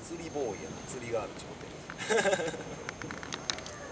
釣りボーイやな、釣りガールちゅうことで